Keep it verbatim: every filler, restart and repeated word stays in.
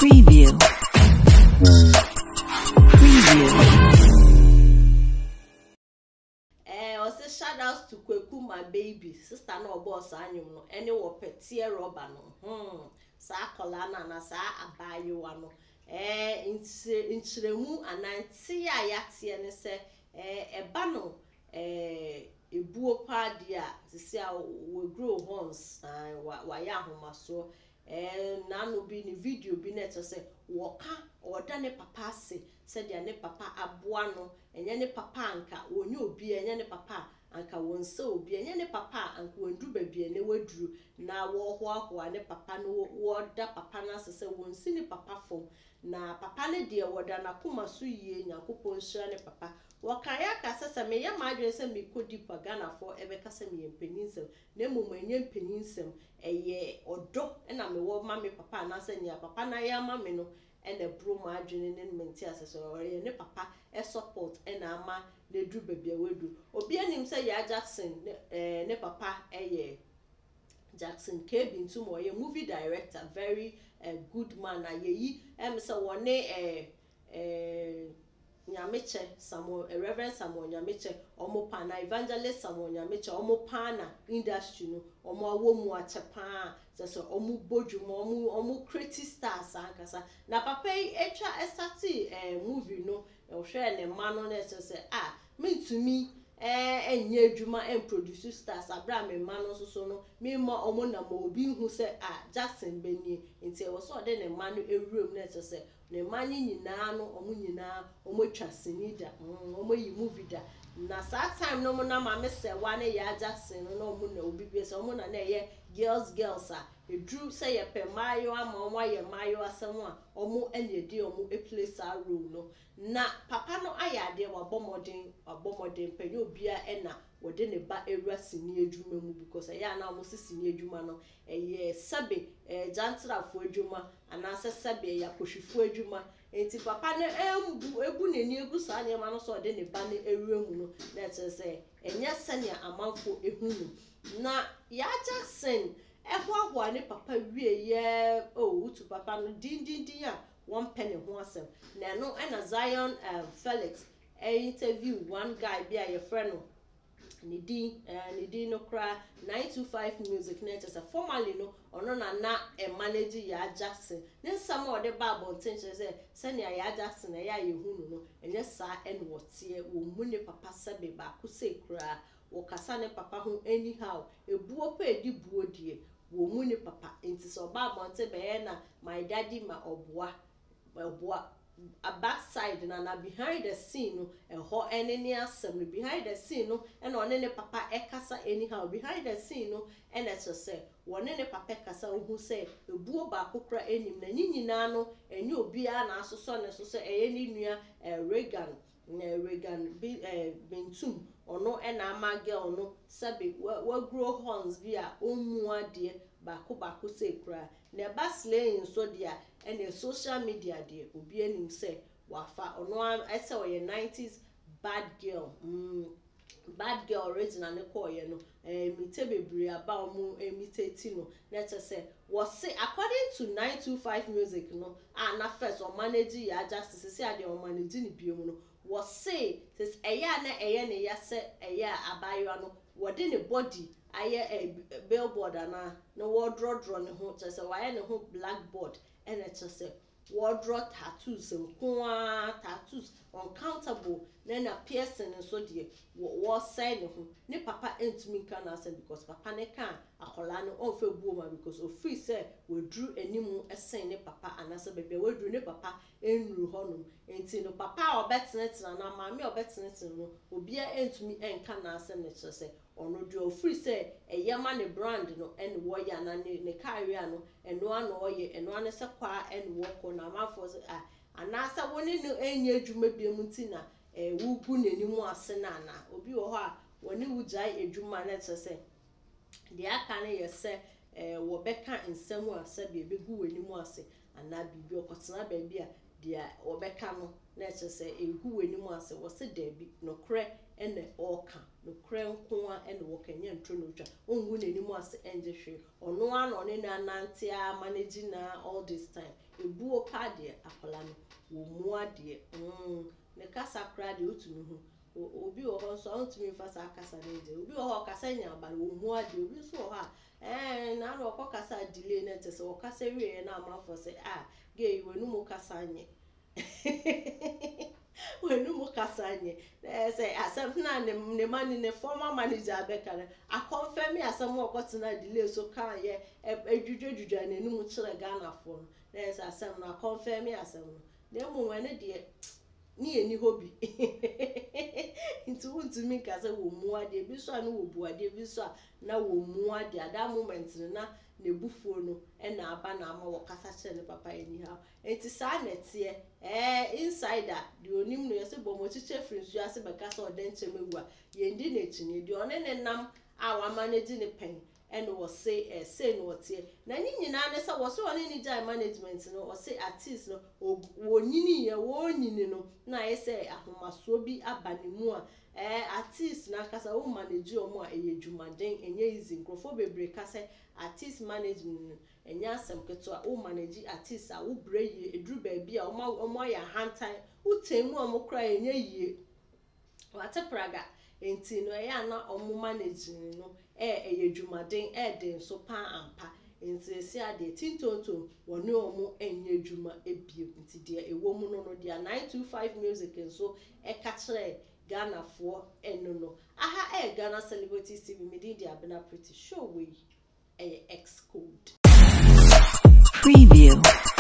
Preview. Preview. Eh, also shout out to Kweku, my baby. Sister no boss anyum no. Any wo petie rubber no. Hmm. Sa kolana na sa abayo wano. Eh, inchiremu ananti ya yatie ne se eh eba no eh ebuo pa dia sisi a we grow horns uh, wa wa ya homaso eh na no bi ni video bi na to se woka oda ne papa ase se dia ne papa aboa no enye ne papa anka wonye obi enye ne papa anka wonse obi enye ne papa anka wondu babie ne waduru na wo ho ho ne papa no wo da papa na se wonsi ne papa fo na papa ne de woda na koma so yie nyankopon hira ne papa wakaya ka sese me ya madwe se me kodi pagana fo ebe kasa me yempeninsem na mum enye mpeninsem eye odo na me wo ma me papa na se nya papa na ya ma me no ene bro madwe ne menti asese ore ne papa e support na ama le dru babia wedu obi anim se ya Jackson eh ne papa eye Jackson K B Ntumo ye movie director, very uh, good man. Ayeyi em se wone eh eh Nyameche Samuel uh, Reverend Samuel Nyameche omo pa na evangelist Samuel Nyameche omo pa na industry no omo awomu achepa se so omo bojumo omo omo creative stars ankasa na papa etwa estati eh movie no ohwe ne ma no na se ah me to me eh enye adwuma en produce stars abra me ma no so no me mo omo na mo obi hu se ah Jackson Benie nti e wo so de ne ma no ewuram na se ne ma ni nyina no omo nyina omo twa sinida omo yi movie da na sa time no mo na ma me se wa ne ya Jackson no omo na obi bi se omo na na ye girls girls a edru se ye pe mayo ama omo ye mayo asem a omo ene di omo e place a role no na papa no ayade wa bomodin abomodin penye obia ena wode ne ba ewura sini adwuma mu because ya na omo sini adwuma no eye sabe eh jantrafo adwuma anase sabe ya kohwifo adwuma enti papa ne embu ebu neni egu sa nyema no so de ne ba ne ewura mu no na tse enye sania amanfo ehunu na ya Jackson ehwa ne papa wie ye oh utu papa no din din din ya one penny ho asem na no na Zion um, Felix a interview one guy bi a your friend no ni din eh ni din no kra nine two five music na just formally no ono na na e manage ya Jackson ne some of the bible tension say senior ya Jackson ya yehunu no enye sa en wotie wo mu ne papa sabe ba ko se kra wo kasa ne papa ho anyhow ebuo pa edi buo die wo mu ne papa enti so bible te be na my daddy ma oboa oboa a backside na na behind the scene no e ho enene asem behind the scene no e na one ne papa e kasa anyhow behind the scene no e na to say one ne papa kasa ohu say ebuo ba kokra enim na nyinyina no enye obi a na asoso ne so say eye ni nua Regan na Regan bi Bentum ono e na ama girl no sabe wa grow horns bi a omu ade ba ko ba ko say kra na basle so dia ene social media de obi anim say wafa ono ese oye nineties bad girl mm bad girl original ne call ye no eh mite bebre aba omo emiteti no na che say was say according to nine two five music no ah na first o manage ya justice say ade o manage ni biom no was say says eya na eya ne ya say eya abayo no wode ne body aye a billboard ana no word draw draw ne ho che say why ne ho blackboard ene che say word draw tattoos nkoa tattoos uncountable na na piercing so de wo say ne ho ne papa entumi kan na say because papa ne kan akola no on fe buoma because of free say we drew animu esen ne papa anase bebe we drew ne papa enru honum enti no papa obetene na ma me obetene no obi entumi enka na say ne che ono do free say eyama ne brand no en wo ya na ne career no eno ano oye eno ane se kwa en wo ko na mafo ah anasa woni no enye adwuma biam ntina eh wugu nenimu ase na na obi wo ho a woni wujai adwuma na che say de aka ne yese eh wo beka nsemu ase be begu wenimu ase ana bibi okotena ba bi a dia obeka no na eche se egu wanimu ase wo se dabi no kre ene oka no kre nko a ene wo kanya ntro no twa ongu nanimu ase enje hwe ono ano ne na nante a manage na all this time ebu opa de akola no wo mu ade mm ne kasa kra de otumi hu obi wo ho so ontumi fa sa kasa na eje obi wo ho kasa nya ba wo mu ade obi so ho a eh na no ko kasa delay na te se wo kasa wie na amafo se ah ge wenu mu kasa nye wenu mu kasa nye eh say asem na ne ne mani ne former manager abeka a confirm asem wo kwotena delay so kan ye edwudwudwa na enu mu kire Ghana fo no na say asem na confirm asem no na mu wene de ni eni hobi ntu ntu mi kasa wo mu ade bi so na wo bu ade bi so na wo mu ade at that moment na ne bufuo no e na aba na ama wo kasa chere ne papa eni ha enti sa netie eh insider de onim no yese bo mo chiche frinsu ase be kasa odenche megua ye ndi na chinye de one ne nam a wa manage ne pen and was say eh say no tie na nyi nyina ne se wo so one ni jai management no o say artist no wo nyini ye wo nyini no na ye say ahomaso bi abanimu a eh artist na kasa wo manage o mo a eyedwumaden enye easy nkrofo bebre kasa artist management enye asem keto a wo manage artist a wo bre ye edru ba bia o mo ya hantan wo temu o mo kra enye yie wate praga enti no ya na o mo manage no eh eyedwumaden eh den so pa ampa enti esi ade tintonto woni omo enye dwuma ebie enti de ewo mu no no dia nine two five music nso e ka kire Ghana for eno no aha eh Ghana Celebrity T V media bena pretty sure we eh X code preview.